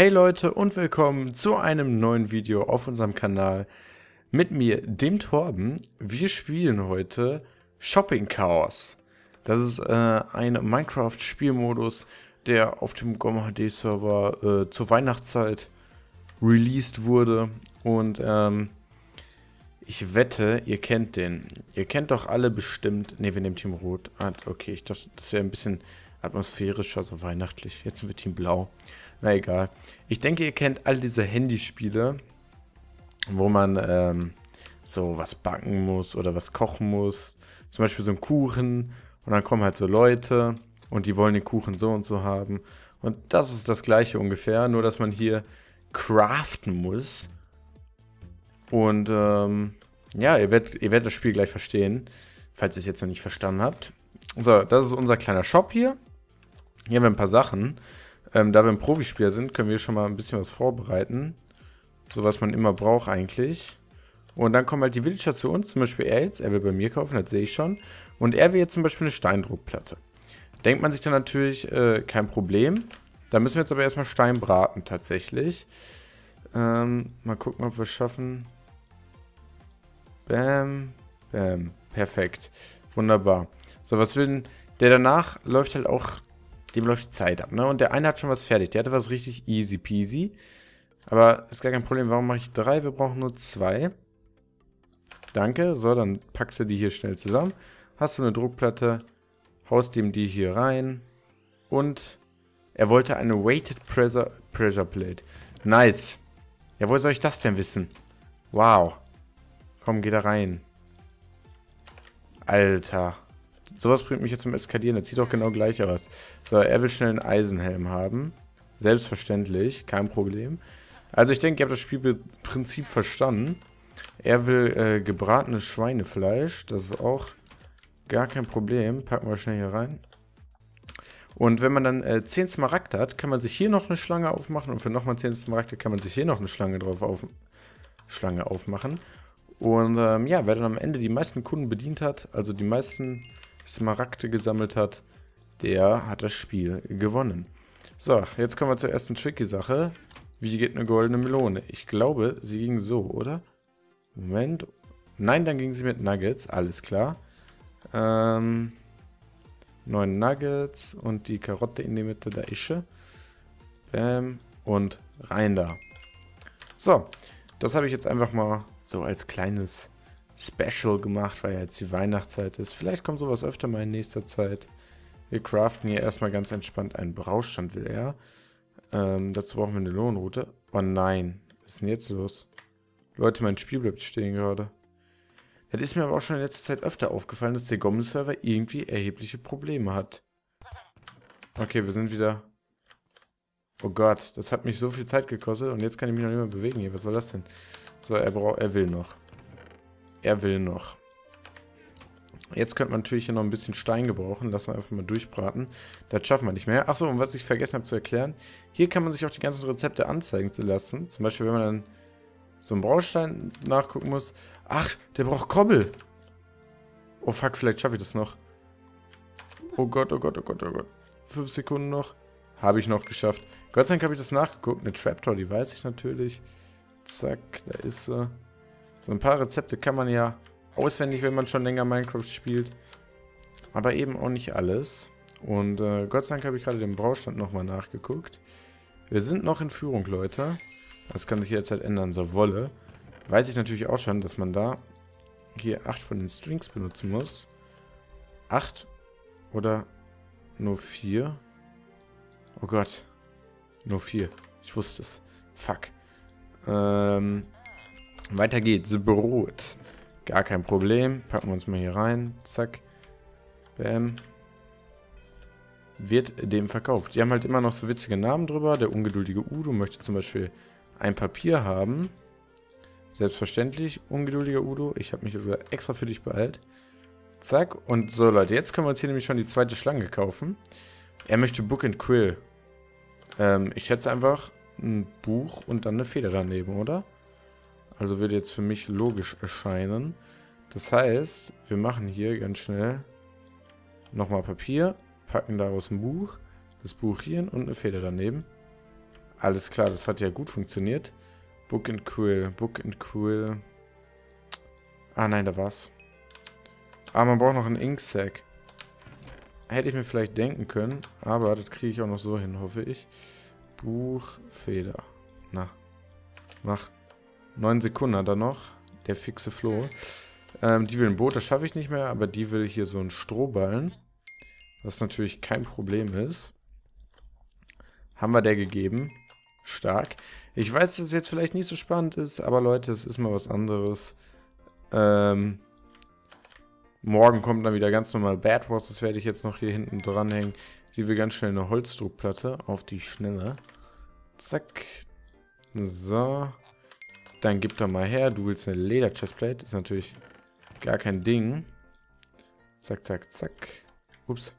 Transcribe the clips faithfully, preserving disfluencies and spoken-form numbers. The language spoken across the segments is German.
Hey Leute und willkommen zu einem neuen Video auf unserem Kanal mit mir, dem Torben. Wir spielen heute Shopping Chaos. Das ist äh, ein Minecraft-Spielmodus, der auf dem GOM H D-Server äh, zur Weihnachtszeit released wurde. Und ähm, ich wette, ihr kennt den. Ihr kennt doch alle bestimmt... Ne, wir nehmen Team Rot. Ah, okay, ich dachte, das wäre ein bisschen atmosphärischer, so weihnachtlich. Jetzt sind wir Team Blau. Na egal. Ich denke, ihr kennt all diese Handyspiele, wo man ähm, so was backen muss oder was kochen muss. Zum Beispiel so einen Kuchen. Und dann kommen halt so Leute und die wollen den Kuchen so und so haben. Und das ist das gleiche ungefähr, nur dass man hier craften muss. Und ähm, ja, ihr werdet, ihr werdet das Spiel gleich verstehen, falls ihr es jetzt noch nicht verstanden habt. So, das ist unser kleiner Shop hier. Hier haben wir ein paar Sachen. Ähm, da wir ein Profispieler sind, können wir schon mal ein bisschen was vorbereiten. So was man immer braucht eigentlich. Und dann kommen halt die Villager zu uns, zum Beispiel er jetzt. Er will bei mir kaufen, das sehe ich schon. Und er will jetzt zum Beispiel eine Steindruckplatte. Denkt man sich dann natürlich, äh, kein Problem. Da müssen wir jetzt aber erstmal Stein braten tatsächlich. Ähm, mal gucken, ob wir es schaffen. Bam, bam, perfekt. Wunderbar. So, was will denn... Der danach läuft halt auch... Dem läuft die Zeit ab, ne? Und der eine hat schon was fertig. Der hatte was richtig easy peasy. Aber ist gar kein Problem. Warum mache ich drei? Wir brauchen nur zwei. Danke. So, dann packst du die hier schnell zusammen. Hast du eine Druckplatte. Haust ihm die hier rein. Und er wollte eine Weighted Pressure, Pressure Plate. Nice. Ja, woher soll ich das denn wissen? Wow. Komm, geh da rein. Alter. Sowas bringt mich jetzt zum Eskalieren. Das sieht doch genau gleich aus. So, er will schnell einen Eisenhelm haben. Selbstverständlich, kein Problem. Also ich denke, ihr habt das Spielprinzip verstanden. Er will äh, gebratenes Schweinefleisch. Das ist auch gar kein Problem. Packen wir schnell hier rein. Und wenn man dann äh, zehn Smaragd hat, kann man sich hier noch eine Schlange aufmachen. Und für nochmal zehn Smaragd kann man sich hier noch eine Schlange drauf auf Schlange aufmachen. Und ähm, ja, wer dann am Ende die meisten Kunden bedient hat, also die meisten Smaragde gesammelt hat, der hat das Spiel gewonnen. So, jetzt kommen wir zur ersten tricky Sache. Wie geht eine goldene Melone? Ich glaube, sie ging so, oder? Moment. Nein, dann ging sie mit Nuggets, alles klar. Ähm, neun Nuggets und die Karotte in die Mitte, da ist sie. Bam, und rein da. So, das habe ich jetzt einfach mal so als kleines Special gemacht, weil ja jetzt die Weihnachtszeit ist. Vielleicht kommt sowas öfter mal in nächster Zeit. Wir craften hier erstmal ganz entspannt einen Braustand, will er. Ähm, dazu brauchen wir eine Lohnroute. Oh nein, was ist denn jetzt los? Leute, mein Spiel bleibt stehen gerade. Das ist mir aber auch schon in letzter Zeit öfter aufgefallen, dass der GOM-Server irgendwie erhebliche Probleme hat. Okay, wir sind wieder... Oh Gott, das hat mich so viel Zeit gekostet und jetzt kann ich mich noch nicht mehr bewegen hier. Was soll das denn? So, er braucht, er will noch. Er will noch. Jetzt könnte man natürlich hier noch ein bisschen Stein gebrauchen. Lassen wir einfach mal durchbraten. Das schaffen wir nicht mehr. Achso, und was ich vergessen habe zu erklären. Hier kann man sich auch die ganzen Rezepte anzeigen zu lassen. Zum Beispiel, wenn man dann so einen Braustein nachgucken muss. Ach, der braucht Kobbel. Oh fuck, vielleicht schaffe ich das noch. Oh Gott, oh Gott, oh Gott, oh Gott. Fünf Sekunden noch. Habe ich noch geschafft. Gott sei Dank habe ich das nachgeguckt. Eine Trapdoor, die weiß ich natürlich. Zack, da ist sie. So ein paar Rezepte kann man ja auswendig, wenn man schon länger Minecraft spielt. Aber eben auch nicht alles. Und äh, Gott sei Dank habe ich gerade den Braustand nochmal nachgeguckt. Wir sind noch in Führung, Leute. Das kann sich jederzeit ändern, so Wolle. Weiß ich natürlich auch schon, dass man da hier acht von den Strings benutzen muss. acht oder nur vier? Oh Gott. Nur vier. Ich wusste es. Fuck. Ähm... Weiter geht's. Brot. Gar kein Problem. Packen wir uns mal hier rein. Zack. Bam. Wird dem verkauft. Die haben halt immer noch so witzige Namen drüber. Der ungeduldige Udo möchte zum Beispiel ein Papier haben. Selbstverständlich, ungeduldiger Udo. Ich habe mich sogar extra für dich beeilt. Zack. Und so, Leute. Jetzt können wir uns hier nämlich schon die zweite Schlange kaufen. Er möchte Book and Quill. Ähm, ich schätze einfach ein Buch und dann eine Feder daneben, oder? Also würde jetzt für mich logisch erscheinen. Das heißt, wir machen hier ganz schnell nochmal Papier, packen daraus ein Buch, das Buch hier und eine Feder daneben. Alles klar, das hat ja gut funktioniert. Book and Quill, Book and Quill. Ah nein, da war's. Ah, man braucht noch einen Inksack. Hätte ich mir vielleicht denken können, aber das kriege ich auch noch so hin, hoffe ich. Buch, Feder. Na, mach. Neun Sekunden hat er noch. Der fixe Flo. Ähm, die will ein Boot, das schaffe ich nicht mehr, aber die will hier so einen Strohballen. Was natürlich kein Problem ist. Haben wir der gegeben. Stark. Ich weiß, dass es jetzt vielleicht nicht so spannend ist, aber Leute, es ist mal was anderes. Ähm... Morgen kommt dann wieder ganz normal Bad Wars. Das werde ich jetzt noch hier hinten dranhängen. Sie will ganz schnell eine Holzdruckplatte auf die Schnelle. Zack. So. Dann gib doch mal her. Du willst eine Leder-Chestplate. Ist natürlich gar kein Ding. Zack, zack, zack. Ups.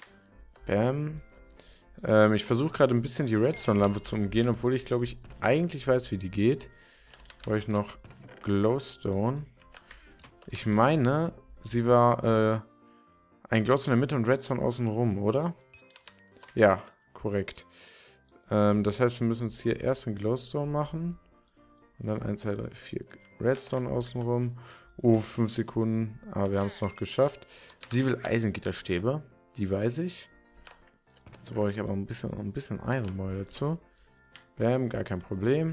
Bam. Ähm, ich versuche gerade ein bisschen die Redstone-Lampe zu umgehen, obwohl ich, glaube ich, eigentlich weiß, wie die geht. Brauche ich noch Glowstone. Ich meine... Sie war äh, ein Gloss in der Mitte und Redstone außenrum, oder? Ja, korrekt. Ähm, das heißt, wir müssen uns hier erst einen Glowstone machen. Und dann eins, zwei, drei, vier Redstone außenrum. Oh, fünf Sekunden. Aber wir haben es noch geschafft. Sie will Eisengitterstäbe. Die weiß ich. Dazu brauche ich aber ein bisschen, ein bisschen Iron Moil dazu. Bam, gar kein Problem.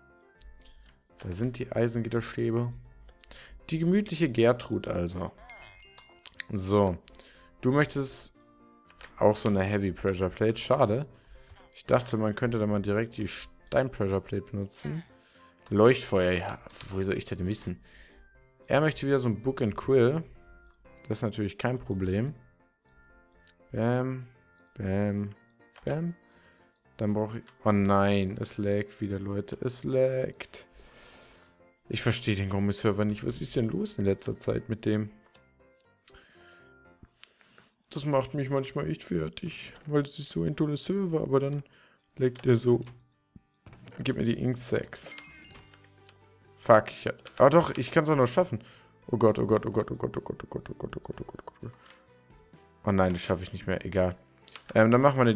Da sind die Eisengitterstäbe. Die gemütliche Gertrud also. So. Du möchtest auch so eine Heavy Pressure Plate. Schade. Ich dachte, man könnte da mal direkt die Stein Pressure Plate benutzen. Leuchtfeuer, ja. Wo soll ich das denn wissen? Er möchte wieder so ein Book and Quill. Das ist natürlich kein Problem. Bam. Bam. Bam. Dann brauche ich... Oh nein, es laggt wieder, Leute. Es laggt. Ich verstehe den Gomme-Server nicht. Was ist denn los in letzter Zeit mit dem? Das macht mich manchmal echt fertig. Weil es ist so ein toller Server, aber dann legt er so. Gib mir die Inksacks. Fuck. Ich, ah doch, ich kann es auch noch schaffen. Oh Gott, oh Gott, oh Gott, oh Gott, oh Gott, oh Gott, oh Gott, oh Gott, oh Gott, oh Gott. Oh nein, das schaffe ich nicht mehr. Egal. Ähm, dann machen wir eine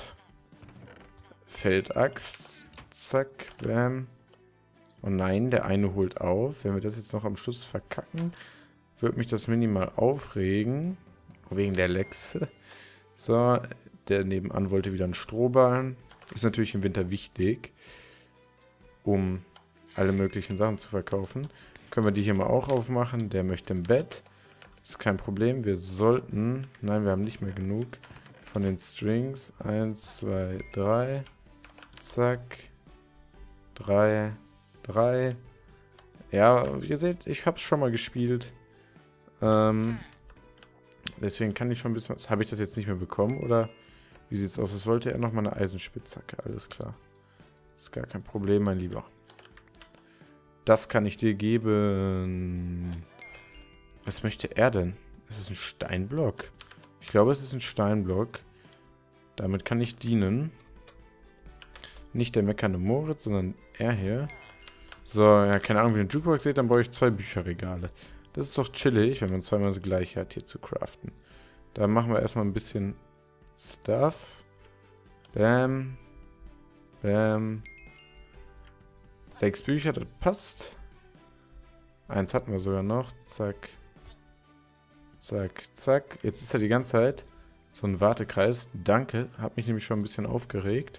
Diamant-Feldaxt. Zack, bam. Oh nein, der eine holt auf. Wenn wir das jetzt noch am Schluss verkacken, wird mich das minimal aufregen. Wegen der Lexe. So, der nebenan wollte wieder einen Strohballen. Ist natürlich im Winter wichtig, um alle möglichen Sachen zu verkaufen. Können wir die hier mal auch aufmachen. Der möchte ein Bett. Ist kein Problem. Wir sollten... Nein, wir haben nicht mehr genug von den Strings. Eins, zwei, drei. Zack. Drei. Drei. Ja, wie ihr seht, ich habe es schon mal gespielt. Ähm, deswegen kann ich schon ein bisschen... Was, habe ich das jetzt nicht mehr bekommen? Oder wie sieht's aus? Was wollte er? Nochmal eine Eisenspitzhacke. Alles klar. Ist gar kein Problem, mein Lieber. Das kann ich dir geben. Was möchte er denn? Ist es ein Steinblock? Ich glaube, es ist ein Steinblock. Damit kann ich dienen. Nicht der meckernde Moritz, sondern er hier. So, ja, keine Ahnung, wie ihr den Jukebox seht, dann brauche ich zwei Bücherregale. Das ist doch chillig, wenn man zweimal das gleiche hat, hier zu craften. Dann machen wir erstmal ein bisschen Stuff. Bam. Bam. Sechs Bücher, das passt. Eins hatten wir sogar noch. Zack. Zack, zack. Jetzt ist ja die ganze Zeit so ein Wartekreis. Danke, hat mich nämlich schon ein bisschen aufgeregt.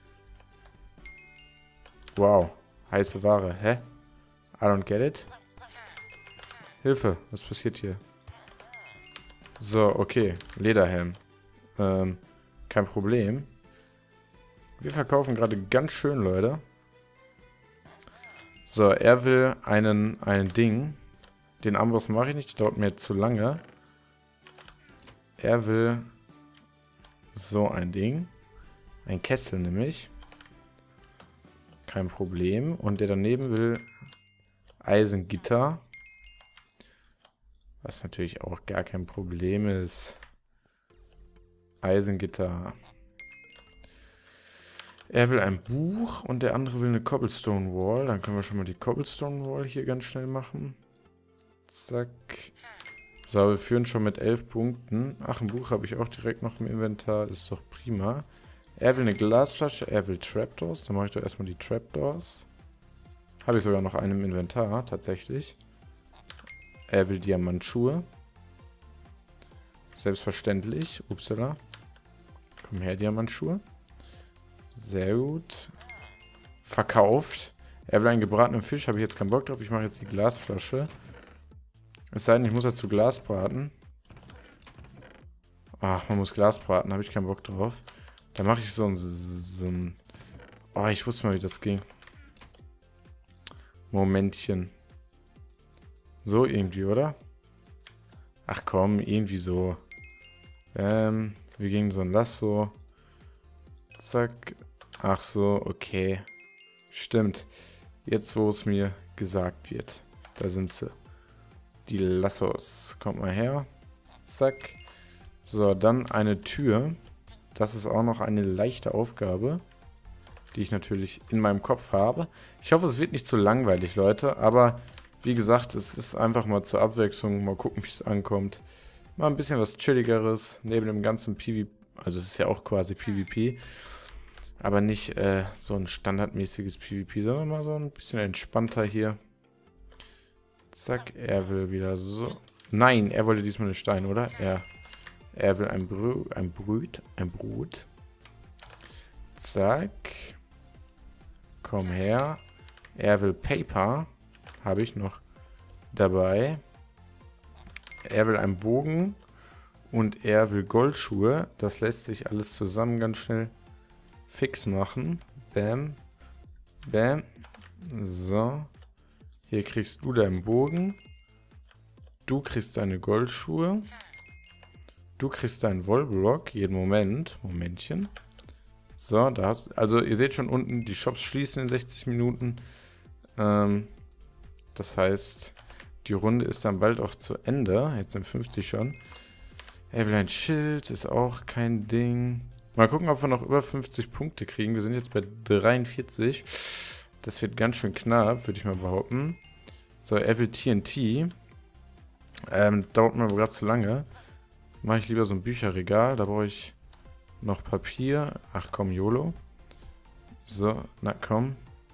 Wow. Heiße Ware. Hä? I don't get it. Hilfe, was passiert hier? So, okay. Lederhelm. Ähm, kein Problem. Wir verkaufen gerade ganz schön, Leute. So, er will einen, einen Ding. Den Amboss mache ich nicht, der dauert mir jetzt zu lange. Er will so ein Ding. Ein Kessel nämlich. Kein Problem. Und der daneben will Eisengitter. Was natürlich auch gar kein Problem ist. Eisengitter. Er will ein Buch und der andere will eine Cobblestone Wall. Dann können wir schon mal die Cobblestone Wall hier ganz schnell machen. Zack. So, wir führen schon mit elf Punkten. Ach, ein Buch habe ich auch direkt noch im Inventar. Ist doch prima. Er will eine Glasflasche, er will Trapdoors. Dann mache ich doch erstmal die Trapdoors. Habe ich sogar noch einen im Inventar, tatsächlich. Er will Diamantschuhe. Selbstverständlich. Upsala. Komm her, Diamantschuhe. Sehr gut. Verkauft. Er will einen gebratenen Fisch, habe ich jetzt keinen Bock drauf. Ich mache jetzt die Glasflasche. Es sei denn, ich muss dazu Glas braten. Ach, man muss Glas braten, habe ich keinen Bock drauf. Dann mache ich so ein, so ein... Oh, ich wusste mal, wie das ging. Momentchen. So irgendwie, oder? Ach komm, irgendwie so. Ähm, wir gehen so ein Lasso. Zack. Ach so, okay. Stimmt. Jetzt, wo es mir gesagt wird. Da sind sie. Die Lassos. Kommt mal her. Zack. So, dann eine Tür. Das ist auch noch eine leichte Aufgabe, die ich natürlich in meinem Kopf habe. Ich hoffe, es wird nicht zu langweilig, Leute. Aber wie gesagt, es ist einfach mal zur Abwechslung. Mal gucken, wie es ankommt. Mal ein bisschen was Chilligeres. Neben dem ganzen PvP. Also es ist ja auch quasi PvP. Aber nicht äh, so ein standardmäßiges PvP, sondern mal so ein bisschen entspannter hier. Zack, er will wieder so... Nein, er wollte diesmal einen Stein, oder? Er, er will ein, Brü ein Brüt, ein Brut. Zack. Komm her. Er will Paper. Habe ich noch dabei. Er will einen Bogen. Und er will Goldschuhe. Das lässt sich alles zusammen ganz schnell fix machen. Bam. Bam. So. Hier kriegst du deinen Bogen. Du kriegst deine Goldschuhe. Du kriegst deinen Wollblock. Jeden Moment. Momentchen. So, da hast also ihr seht schon unten, die Shops schließen in sechzig Minuten. Ähm, das heißt, die Runde ist dann bald auch zu Ende. Jetzt sind fünfzig schon. Er will ein Schild, ist auch kein Ding. Mal gucken, ob wir noch über fünfzig Punkte kriegen. Wir sind jetzt bei dreiundvierzig. Das wird ganz schön knapp, würde ich mal behaupten. So, er will T N T. Ähm, dauert mir aber gerade zu lange. Mache ich lieber so ein Bücherregal. Da brauche ich noch Papier. Ach komm, YOLO. So, na komm.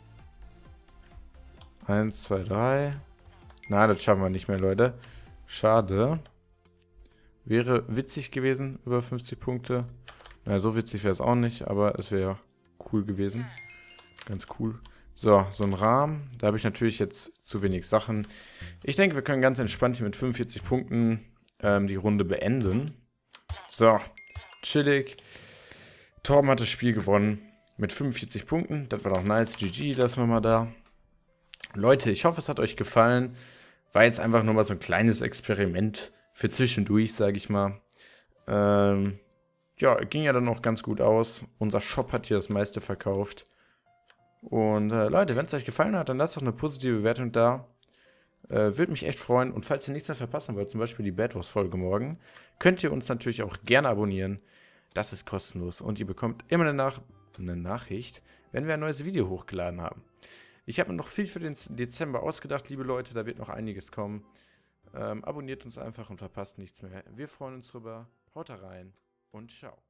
Eins, zwei, drei. Na, das schaffen wir nicht mehr, Leute. Schade. Wäre witzig gewesen, über fünfzig Punkte. Na, so witzig wäre es auch nicht, aber es wäre cool gewesen. Ganz cool. So, so ein Rahmen. Da habe ich natürlich jetzt zu wenig Sachen. Ich denke, wir können ganz entspannt hier mit fünfundvierzig Punkten ähm, die Runde beenden. So, chillig. Torben hat das Spiel gewonnen mit fünfundvierzig Punkten. Das war doch nice. G G, lassen wir mal da. Leute, ich hoffe, es hat euch gefallen. War jetzt einfach nur mal so ein kleines Experiment für zwischendurch, sage ich mal. Ähm, ja, ging ja dann auch ganz gut aus. Unser Shop hat hier das meiste verkauft. Und äh, Leute, wenn es euch gefallen hat, dann lasst doch eine positive Bewertung da. Äh, Würde mich echt freuen. Und falls ihr nichts mehr verpassen wollt, zum Beispiel die Bad Wars-Folge morgen, könnt ihr uns natürlich auch gerne abonnieren. Das ist kostenlos. Und ihr bekommt immer eine, Nach eine Nachricht, wenn wir ein neues Video hochgeladen haben. Ich habe mir noch viel für den Dezember ausgedacht, liebe Leute. Da wird noch einiges kommen. Ähm, abonniert uns einfach und verpasst nichts mehr. Wir freuen uns drüber. Haut rein und ciao.